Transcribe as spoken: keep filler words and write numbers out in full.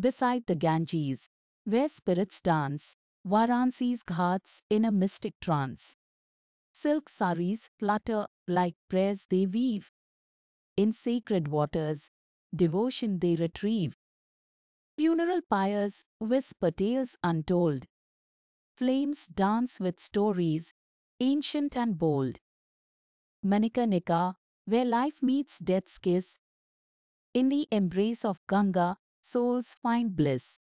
beside the Ganges, where spirits dance, Varanasi's ghats in a mystic trance. Silk saris flutter like prayers they weave. In sacred waters, devotion they retrieve. Funeral pyres whisper tales untold. Flames dance with stories, ancient and bold. Manikarnika, where life meets death's kiss. In the embrace of Ganga, souls find bliss.